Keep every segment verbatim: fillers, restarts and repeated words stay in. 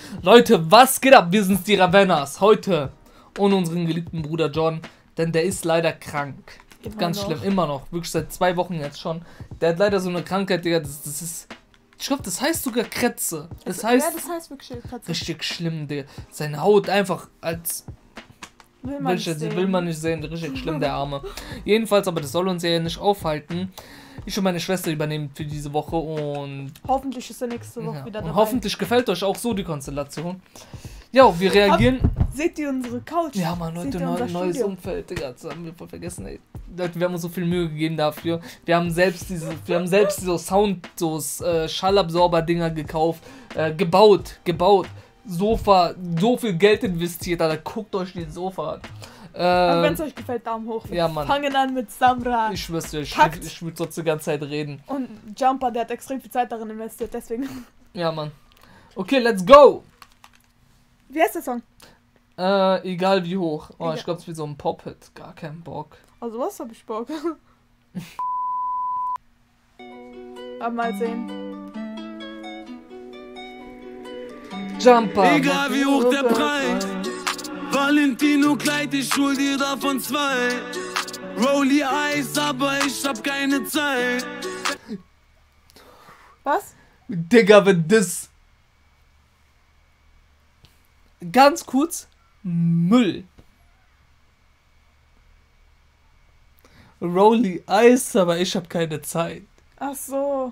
Leute, was geht ab? Wir sind die Ravennas. Heute ohne unseren geliebten Bruder John, denn der ist leider krank. Immer Ganz noch. schlimm, immer noch. Wirklich seit zwei Wochen jetzt schon. Der hat leider so eine Krankheit, Digga, das, das ist... Ich glaube, das heißt sogar Krätze. Das heißt... Ja, das heißt wirklich Krätze. Richtig schlimm, Digga. Seine Haut einfach als... Will man, nicht nicht sehen. sehen. will man nicht sehen. Richtig schlimm, der Arme. Jedenfalls, aber das soll uns ja nicht aufhalten. Ich und meine Schwester übernehmen für diese Woche und... Hoffentlich ist er nächste Woche ja, wieder und dabei. hoffentlich gefällt euch auch so die Konstellation. Ja, wir reagieren... Hab, seht ihr unsere Couch? Ja, Mann, Leute, neu, neues Studio? Umfeld, Digga, das haben wir voll vergessen, ey. Leute, wir haben uns so viel Mühe gegeben dafür. Wir haben selbst diese, wir haben selbst so Sound, so äh, Schallabsorber-Dinger gekauft, äh, gebaut, gebaut. Sofa, so viel Geld investiert, Alter, guckt euch den Sofa an. Äh, wenn es euch gefällt, Daumen hoch. Wir ja, Mann. fangen an mit Samra. Ich schwör's dir, ich, Packt. ich würde sonst die ganze Zeit reden. Und Jumper, der hat extrem viel Zeit darin investiert, deswegen. Ja, Mann. Okay, let's go! Wie heißt der Song? Äh, egal wie hoch. Oh, Egal. ich glaube, es ist wie so ein Pop-Hit. Gar keinen Bock. Also was hab ich Bock? Aber mal sehen. Jumper! Egal wie hoch der Preis. Valentino Kleid, ich schul dir davon zwei. Rolli Eis, aber ich hab keine Zeit. Was? Digga, wenn das... Ganz kurz, Müll. Rolli Eis, aber ich hab keine Zeit. Ach so.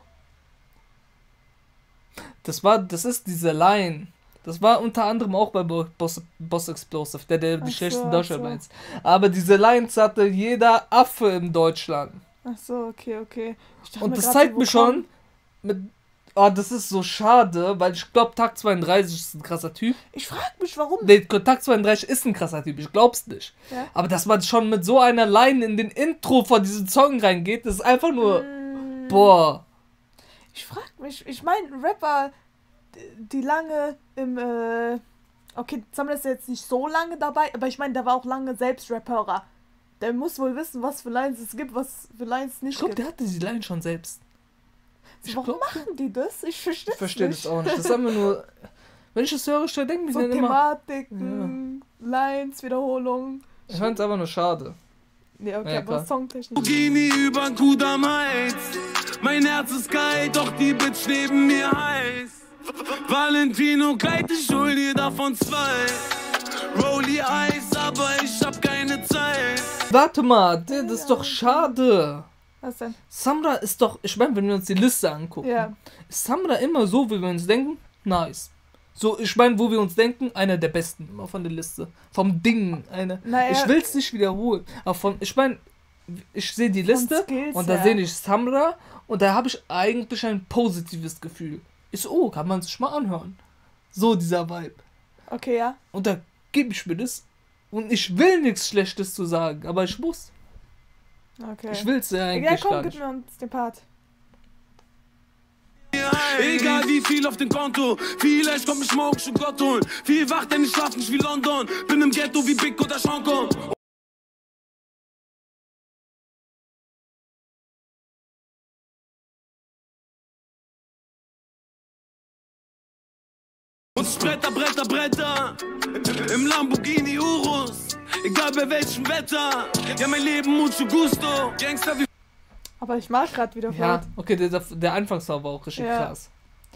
Das war, das ist diese Line. Das war unter anderem auch bei Boss, Boss Explosive, der, der die Ach schlechtesten so, Deutschland ach so. Lines. Aber diese Lines hatte jeder Affe in Deutschland. Ach so, okay, okay. Ich dachte Und mir das grad zeigt so, mir wo schon, kommt- mit, oh, das ist so schade, weil ich glaube, Tag zweiunddreißig ist ein krasser Typ. Ich frag mich, warum. Nee, Tag zweiunddreißig ist ein krasser Typ, ich glaub's nicht. Ja? Aber dass man schon mit so einer Line in den Intro von diesem Song reingeht, das ist einfach nur, Mm, boah. Ich frag mich, ich meine, Rapper, die- die lange im, äh, okay, Samra ist jetzt nicht so lange dabei, aber ich meine, der war auch lange selbst Rapperer. Der muss wohl wissen, was für Lines es gibt, was für Lines es nicht Ich glaube, gibt. der hatte die Line schon selbst. Ich Warum glaub, machen die das? Ich verstehe Ich verstehe nicht. das auch nicht. Das haben wir nur. Wenn ich das höre, stelle, denke ich So mir dann immer. Thematiken, Lines, Wiederholungen. Ich fand es einfach nur schade. Nee, okay, Ja, aber klar. songtechnisch. Lamborghini übern Kudamm Heights. Mein Herz ist kalt, doch die Bitch neben mir heiß. Valentino Kleid, ich schul dir davon zwei. Rolli Eis, aber ich hab keine Zeit. Warte mal, das ist doch schade. Was denn? Samra ist doch. Ich meine, wenn wir uns die Liste angucken, Ja. ist Samra immer so, wie wir uns denken? Nice. So, ich meine, wo wir uns denken, einer der besten immer von der Liste. Vom Ding, eine. Naja. Ich will es nicht wiederholen. Aber von. Ich meine, ich sehe die Liste Skills und da her. sehe ich Samra und da habe ich eigentlich ein positives Gefühl. Ist so, oh, kann man sich mal anhören. So dieser Vibe. Okay, ja. Und da gebe ich mir das. Und ich will nichts Schlechtes zu sagen, aber ich muss. Okay. Ich will es ja Ja, eigentlich komm, gar gib nicht. mir uns den Part. Egal wie viel auf dem Konto, vielleicht komm ich morgen schon Gott holen. Viel wach, denn ich schlaf nicht wie London. Bin im Ghetto wie Big oder Sean Combs. Und ich Bretter, Bretter, Bretter im Lamborghini Urus. Egal bei welchem Wetter. Ja, mein Leben mucho gusto. Gangster wie Aber ich mag grad wieder Ja, Part. okay, der, der Anfangssong war auch richtig Ja. krass.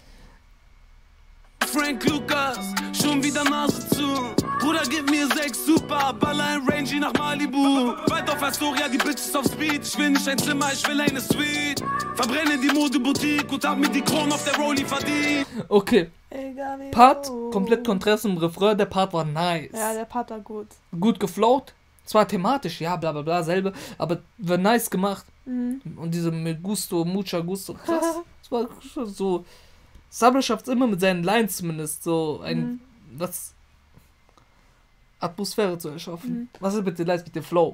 Frank Lucas, schon wieder Nase zu. Bruder, gib mir sechs Super, Baller in Rangy nach Malibu. Weit auf Astoria, die Bitches auf Speed. Ich will nicht ein Zimmer, ich will eine Suite. Verbrenne die Modeboutique und hab mir die Krone auf der Rolli verdient. Okay, Egal wie Part, hoch. komplett Kontrast im Refrain, der Part war nice. Ja, der Part war gut. Gut geflowt, zwar thematisch, ja, bla bla bla, selbe, aber war nice gemacht. Mhm. Und diese mit Gusto, Mucha Gusto, krass. Das war schon so. Sabra schafft es immer mit seinen Lines zumindest, so ein, Mhm. was, Atmosphäre zu erschaffen. Mhm. Was ist mit den Lines, mit dem Flow?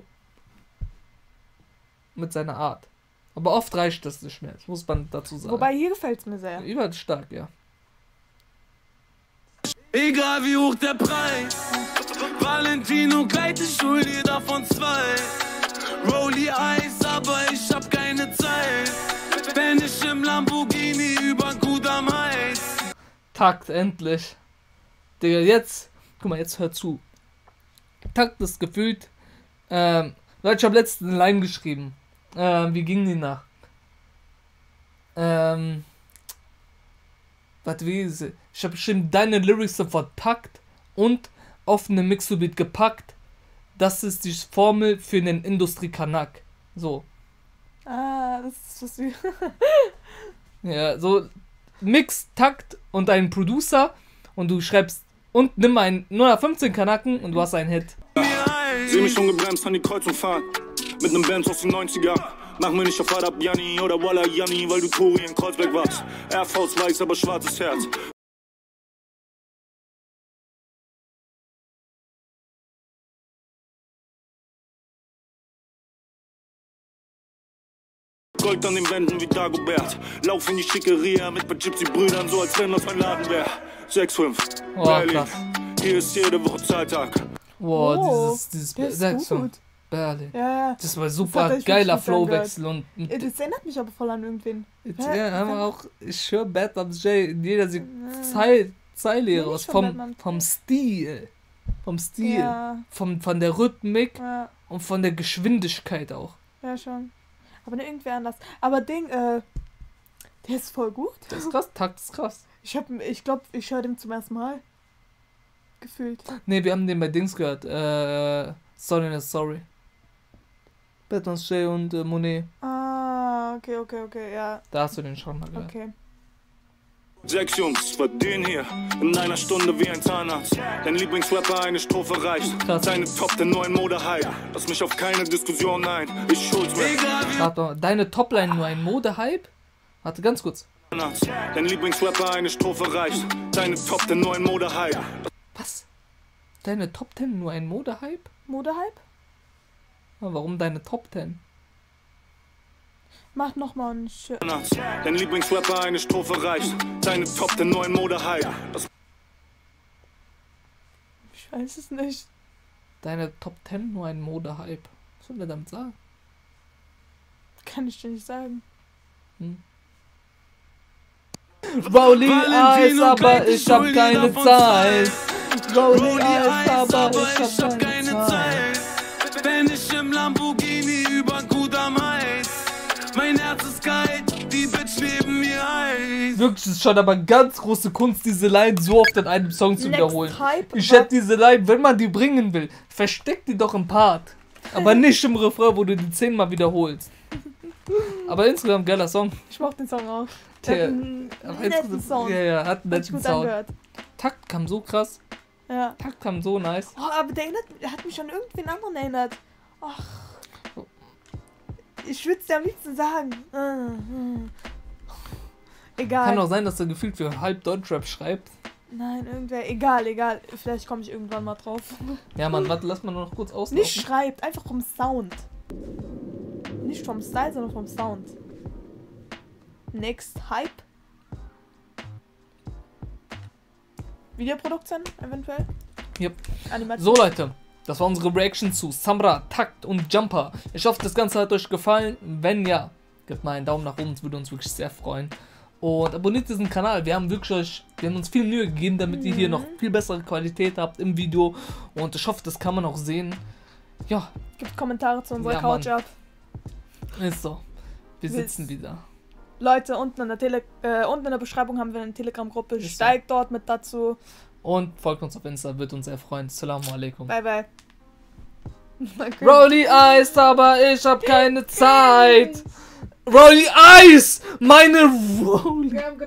Mit seiner Art. Aber oft reicht das nicht mehr, das muss man dazu sagen. Wobei, hier gefällt's mir sehr. Überall stark, ja. Egal wie hoch der Preis. Valentino Kleid, ich schul dir davon zwei. Rolli Eis, aber ich hab keine Zeit. Wenn ich im Lamborghini übern Kudamm Heights. Takt, endlich. Digga, jetzt, guck mal, jetzt hör zu. Takt ist gefühlt, ähm, Leute, ich habe letztens eine Line geschrieben. Ähm, wie ging die nach? Ähm, warte, wie ist sie? Ich habe geschrieben, deine Lyrics sind verpackt und auf eine Mixobeat gepackt. Das ist die Formel für einen Industrie-Kanak. So. Ah, das ist was wie. Ja, so Mix, Takt und ein Producer und du schreibst und nimm einen null fünfzehn Kanaken und du hast einen Hit. Seh mich schon gebremst an die Kreuzung fahren. Mit nem Benz aus den neunziger. Mach mir nicht auf Adab Janni oder Walla Janni, weil du Tori in Kreuzberg warst. Air Force weiß, aber schwarzes Herz. Gold an den Wänden wie Dagobert. Lauf in die Schickeria mit bei Gypsy-Brüdern, so als wenn das mein Laden wär. sechs fünf, Oh, Berlin. krass. Hier ist jede Woche Zahltag. Wow, Oh, dieses, dieses der ist sechs gut. fünf, Berlin. Ja, ja. Das war Das super hat euch geiler wirklich gut Flowwechsel und, und Ey, das erinnert mich aber voll an irgendwen. jetzt, Hä? ja, haben wir auch, ich höre Bad Ups J in jeder Se- Ja. Zeile, Zeile Nee, raus, nicht von vom, Batman. vom Stil, vom Stil, Ja, vom, von der Rhythmik ja, und von der Geschwindigkeit auch. ja schon. Aber ne, irgendwie anders. Aber Ding, äh, der ist voll gut. Das ist krass, Takt ist krass. Ich hab, ich glaube, ich höre den zum ersten Mal. Gefühlt. Ne, wir haben den bei Dings gehört, äh, Sorry not Sorry. Bad Ups J und äh, Monet, Ah, okay, okay, okay, ja, da hast du den schon mal gehört. okay. Sechs Jungs verdienen hier in einer Stunde wie ein Zahnarzt. Dein Lieblingsrapper eine Strophe reicht. Krass. Deine Top der neuen Mode-Hype. Lass mich auf keine Diskussion ein. Ich schul's mir. Warte mal, deine Topline nur ein Modehype? Warte, ganz kurz. Dein Lieblingsrapper eine Strophe reicht. Deine Top der neuen Mode-Hype. Was? Deine Top zehn nur ein Modehype? Modehype? Ja, warum deine Top zehn? Mach nochmal ein Sch Dein Lieblingsrapper eine Strophe reicht. Deine Top der neuen Mode-Hype. Ich weiß es nicht. Deine Top zehn nur ein Modehype. Was soll der damit sagen? Kann ich dir nicht sagen. Hm. Rolling Eyes, Valentino aber gleicht die ich hab Schuldi keine davon Zeit. Rolling Rolli Eyes, Eis, aber ich hab keine Zeit. Wenn ich im Lamborghini über Kudam heiß. Mein Herz ist kalt, die Bitch neben mir heiß. Wirklich, es ist schon aber ganz große Kunst, diese Line so oft in einem Song zu Next wiederholen. Hype Ich war- hätte diese Line, wenn man die bringen will, versteck die doch im Part. Aber nicht im Refrain, wo du die zehnmal wiederholst. Aber insgesamt geiler Song. Ich mach den Song auch. Der- Der hat einen Aber netten insgesamt- Sound. Ja, ja, hat einen Hat sich netten gut Sound. angehört. Takt kam so krass. Ja. Takt kam so nice. Oh, aber der, erinnert, der hat mich an irgendwen anderen erinnert. Ach. Ich würde es dir am liebsten sagen. Mm, mm. Egal. Kann auch sein, dass er gefühlt für halb Deutschrap schreibt. Nein, irgendwer. Egal, egal. Vielleicht komme ich irgendwann mal drauf. Ja, Mann, warte, lass mal noch kurz auslaufen. Nicht schreibt, einfach vom Sound. Nicht vom Style, sondern vom Sound. Next Hype. Videoproduktion eventuell. Yep. Animation. So, Leute, das war unsere Reaction zu Samra, Takt und Jumper. Ich hoffe, das Ganze hat euch gefallen. Wenn ja, gebt mal einen Daumen nach oben, das würde uns wirklich sehr freuen. Und abonniert diesen Kanal. Wir haben wirklich, wir haben uns viel Mühe gegeben, damit Mhm. ihr hier noch viel bessere Qualität habt im Video. Und ich hoffe, das kann man auch sehen. Ja, Gibt Kommentare zu unserer Ja, Couch Mann. ab. ist so. Wir Wir- sitzen wieder. Leute, unten in der Tele äh, unten in der Beschreibung haben wir eine Telegram-Gruppe. Ist so. Steigt dort mit dazu. Und folgt uns auf Insta, wird uns sehr freuen. Assalamu alaikum. Bye, bye. Okay. Rolly Eis, aber ich hab keine Zeit. Rolly Eis! Meine Rolly. Wir haben